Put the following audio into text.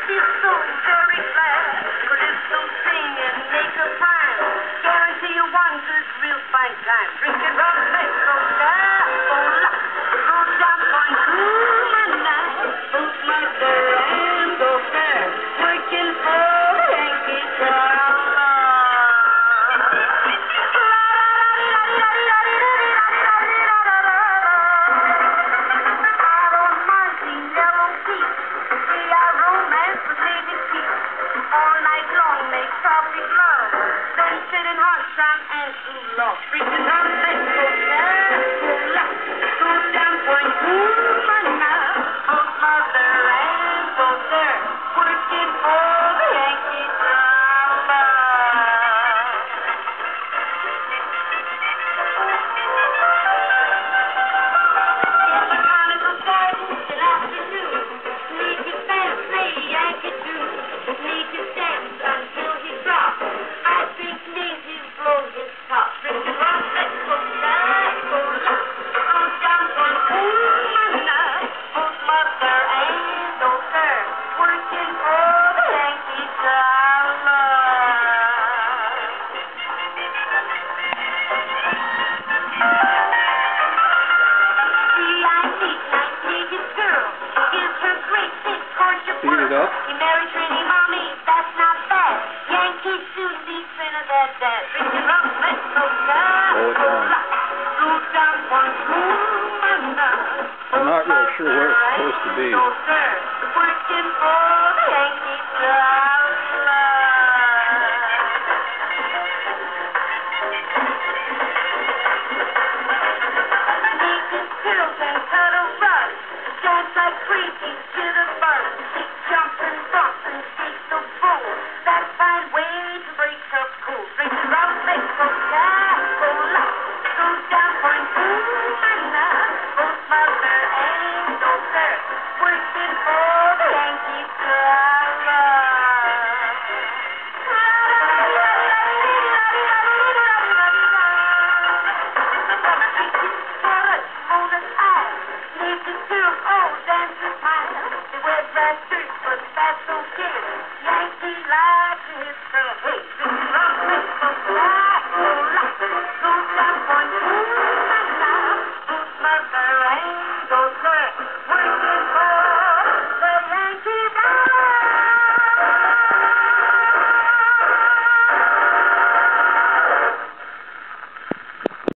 feel so very glad. Calypso sing and make a time. Guarantee you one good, real fine time. Drinking rum, make so sad. Go down on cool and night. Both mother and daughter working for Yankee Town. All night long make tropic love. Then sit in hot sun and too long. Drinking rum, make so sad. Go down point Kumana. Both mother and daughter working for the Yankee drama. In the Conical Gardens in afternoon, need to dance, play Yankee tune. Need to dance until he drops. I think native blow his top. Drinking rum, let's go down, go down on Kumana. Both mother and daughter working for the Yankee drama. Nice native girl. Gives her great big courtship Beat it up. He married Trini mommy, that's not bad. Yankee soon be Trinidad dad. Drinking rum, let's go down. Go down one Kumana. I'm not really sure where it's supposed to be. Working for the Yankee drama. Naked girls and cuddle rugs. Dance like crazy to the buzz. Jump and bump and shake the bull. That fine way to break her cool. Drinking rum, let's go down. Go down point Kumana. Both mother and daughter working for the Yankee drama. Naked girls, oh, dance and smile. They wear dress shirts, but that's okay.